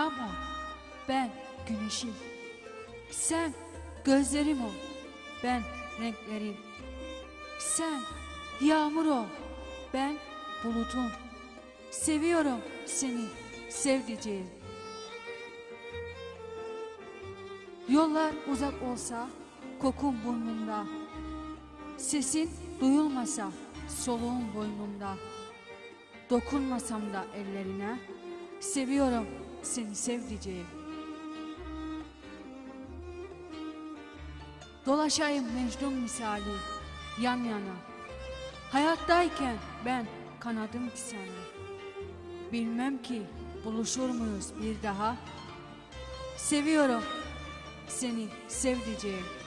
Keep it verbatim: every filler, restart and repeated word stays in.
dünyam ol, ben güneşim. Sen gözlerim ol, ben renklerim. Sen yağmur ol, ben bulutun. Seviyorum seni sevdiceğim. Yollar uzak olsa kokun burnumda, sesin duyulmasa soluğun boynumda. Dokunmasam da ellerine, seviyorum seni sevdiceğim. Dolaşayım Mecnun misali yan yana, hayattayken ben kanadım ki sana. Bilmem ki buluşur muyuz bir daha, seviyorum seni sevdiceğim.